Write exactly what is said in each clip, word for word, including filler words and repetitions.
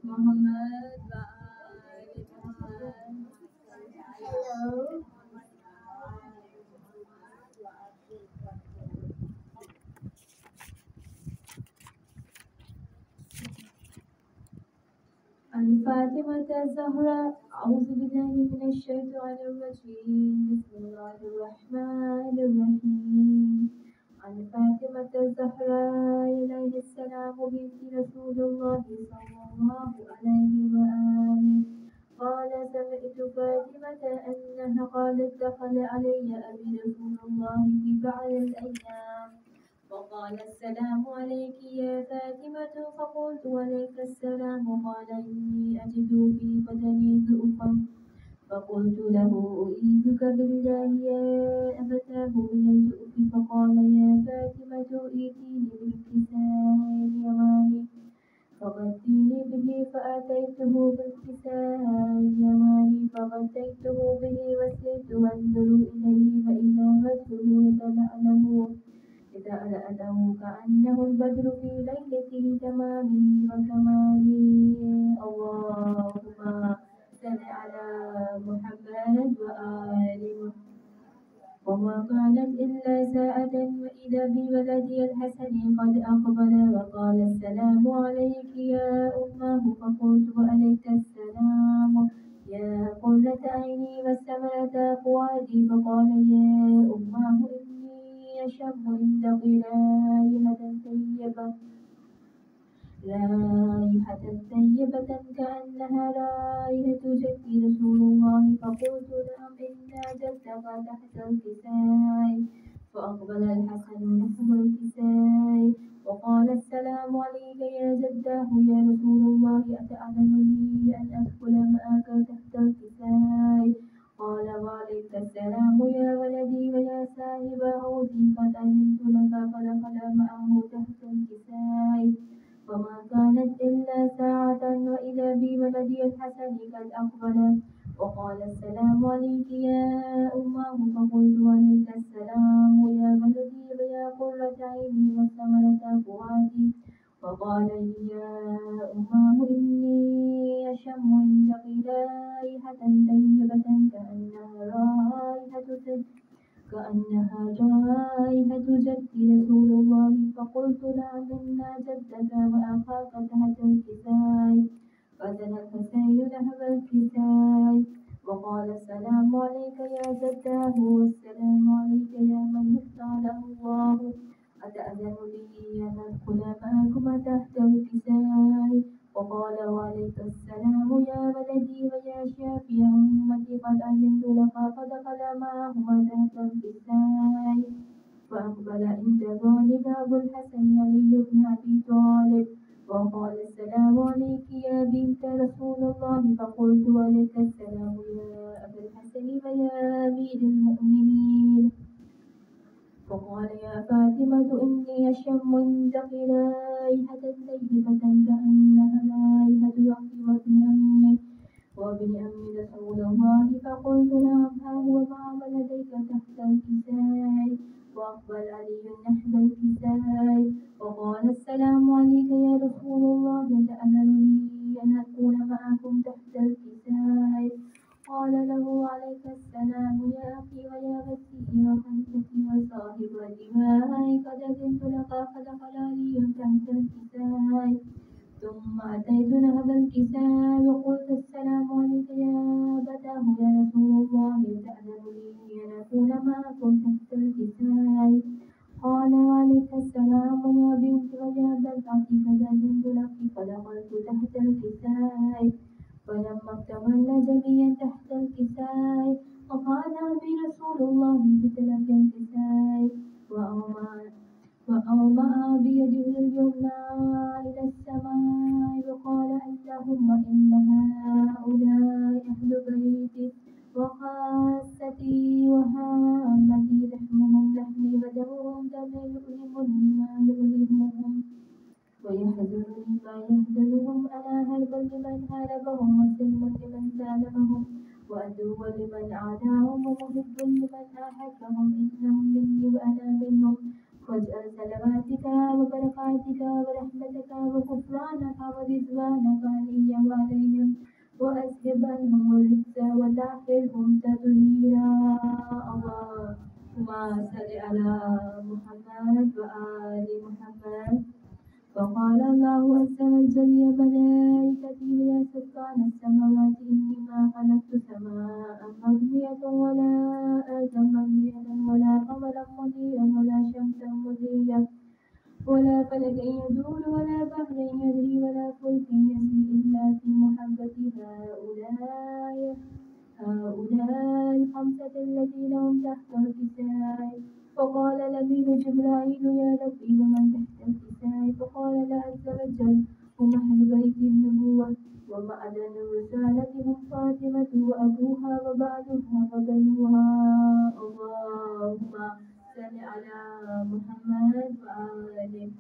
Muhammad wa ali Muhammad. Hello. عن فاطمة الزهراء أعوذ بالله من الشيطان الرجيم بسم الله الرحمن الرحيم عن فاطمة الزهراء عليه السلام بنت رسول الله صلى الله عليه وآله قال سمعت فاطمة أنها قالت دخل علي أبي رسول الله في بعض الأيام وقال السلام عليك يا فاطمة فقلت عليك السلام قال إني أجد في بدني ضعفا فقلت له أعيذك بالله يا أبتاه من الجؤف فقال يا فاطمة ائتيني بالكساء اليماني فغطيني به فأتيته بالكساء اليماني فغطيته به وسرت أنظر إليه فإذا وجهه يتلألأ يتألأله كأنه البدر في ليلة تمامه وكماله اللهم صل على محمد وآل محمد وما كانت إلا ساعة وإذا بولدي الحسن قد أقبل وقال السلام عليك يا أمه فقلت عليك السلام يا قرة عيني وثمرة فؤادي فقال يا أمه إني أشم عندك رائحة طيبة رائحة طيبة كأنها رائحة جد رسول الله فقلت نعم إن جدك تحت الكساء فأقبل الحسن نحو الكساء وقال السلام عليك يا جداه يا رسول الله أتأذن لي أن أدخل معك تحت الكساء قال وعليك السلام يا ولدي ويا صاحب عودي قد أذنت لك فدخل معه تحت الكساء وما كانت إلا ساعة وإذا بولدي الحسن قد أقبل وقال السلام عليك يا أمه فقلت عليك السلام يا ولدي ويا قرة عيني وثمرة فؤادي وقال يا أمه إني أشم عندك رائحة طيبة كأنها رائحة كأنها رائحة جد رسول الله فقلت نعم إن جدك وأخاك تحت الكساء فدنا الحسين نحو الكساء وقال السلام عليك يا جداه والسلام عليك يا من اختاره الله أتأذن لي أن أدخل معكما تحت الكساء وقال وعليك السلام يا ولدي ويا شافي أمتي قد أذنت لك فدخل معهما تحت الكساء فأقبل عند ذلك أبو الحسن علي بن أبي طالب وقال السلام عليك يا بنت رسول الله فقلت عليك السلام يا أبا الحسن ويا أمير المؤمنين فقال يا فاطمة إني أشم عندك رائحة طيبة كأنها رائحة يعقوب بن عمي وابن عم رسول الله فقلت نعم ها هو مع ولديك تحت الكساء وأقبل علي نحو الكساء وقال السلام عليك يا رسول الله يتأذن لي أن أكون معكم تحت الكساء قال له عليك السلام يا أخي ويا بنتي وخلتي وصاحب الدماء قد أذنت لك فدخل علي تحت الكساء ثم أتيت نهب الكساء وقلت السلام عليك يا أبتاه يا رسول الله تأذن لي أن أكون معكم تحت الكساء قال وعليك السلام يا بنت ويا بنتي قد أذنت لك فدخلت تحت الكساء فلما اكتمل جميعا تحت الكساء وقال بي رسول الله بتلك الكساء وأومأ وأومأ بيده اليمنى إلى السماء وقال اللهم إن هؤلاء أهل بيتي وخاصتي وهامتي لحمهم لحمي ودمهم دمي يؤلمني ما يؤلمهم ويحزنني ما يحزنهم أنا هرب لمن هاربهم وسلم لمن سالمهم وعدو لمن عاداهم ومحب لمن أحبهم إنهم مني وأنا منهم واجعل صلواتك فضلك وبركاتك ورحمتك وغفرانك ورضوانك علي وعليهم وأذهب عنهم الرجس وطهرهم تطهيرا. اللهم صل على محمد وآل محمد. وقال الله عز وجل يا ملائكتي لا سكان السماوات إني ما خلقت سماء مبنية ولا أرضا مبنية ولا قمرا منيرا ولا شمسا مضيا ولا فلكا يدور ولا بحرا يجري ولا فلك يسري إلا في محبة هؤلاء هؤلاء الخمسة الذين هم تحت الكساء. فقال الأمين جبرائيل يا ربي ومن تحت الكساء؟ فقال الله عز وجل هم أهل بيت النبوة ومعدن الرسالة هم فاطمة وأبوها وبعدها وبنوها. اللهم صل على محمد وآله.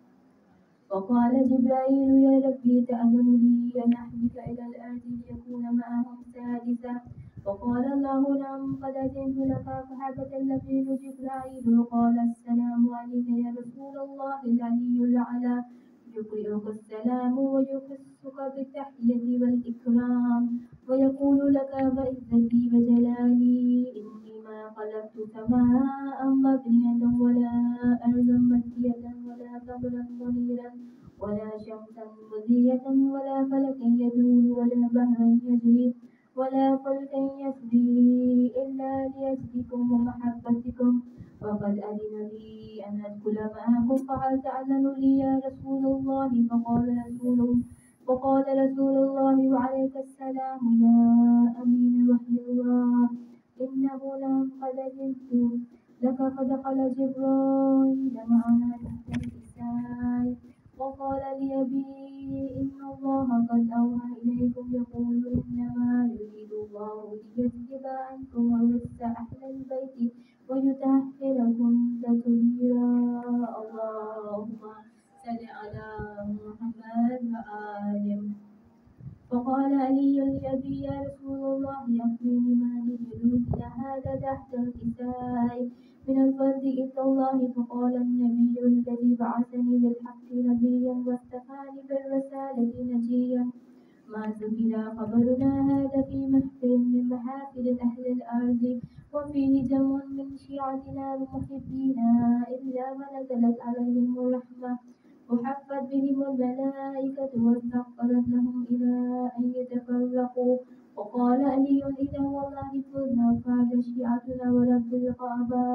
وقال جبرائيل يا ربي تأذن لي أن أحبك إلى الأرض ليكون معهم سادسا. وقال الله نعم قد أذنت لك. فهبط الأمين جبرائيل وقال السلام عليك يا رسول الله العلي الأعلى يقرئك السلام ويخصك بالتحية والإكرام ويقول لك بعزتي وجلالي إني ما خلقت سماء مبنية ولا أرضا مكية ولا قمرا منيرا ولا شمسا مضية ولا فلكا يدور ولا بحرا يجري ولا فلكا يسري إلا لأجلكم ومحبتكم. وقد أذن لي أن أدخل معكم فهل تأذن لي يا رسول الله؟ فقال رسول فقال رسول الله وعليك السلام يا أمين وحي الله إنه نعم قد أذنت لك. فدخل جبرائيل معنا تحت الكساء وقال لأبي إن الله قد أوحى إليكم يقول إنما يريد الله ليذهب عنكم الرجس أهل البيت ويطهركم تطهيرا. اللهم صل على محمد وآله. فقال علي لأبي يا رسول الله أخبرني ما لجلوسنا هذا تحت الكساء من الفرد إلا الله. فقال النبي الذي بعثني بالحق نبيا واصطفاني بالرسالة نجيا ما ذكر خبرنا هذا في محفل من محافل أهل الأرض وفيه جمع من شيعتنا ومحبينا إلا ونزلت عليهم الرحمة وحفت بهم الملائكة واستغفرت لهم إلى أن يتفرقوا. وقال علي إذا والله فزنا وفاز شيعتنا ورب الكعبة.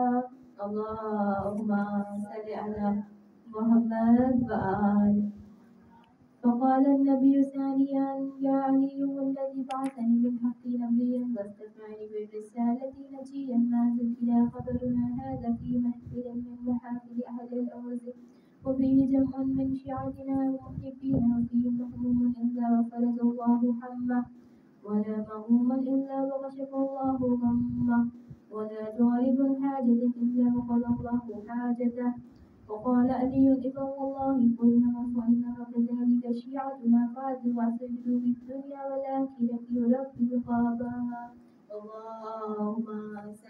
اللهم صل على محمد وآله. فقال النبي ثانيا يا علي والذي بعثني بالحق نبيا واصطفاني بالرسالة نجيا ما ذكر خبرنا هذا في محفل من محافل أهل الأرض وفيه جمع من شيعتنا ومحبينا وفيه مهموم إلا وفرج الله همه ولا مغموم إلا وكشف الله غمه ولا طالب حاجة إلا وقضى الله حاجته. وقال علي إذا والله قلنا وإنما كذلك شيعتنا فاتوا وسجدوا في الدنيا والآخرة ورب الكعبة. اللهم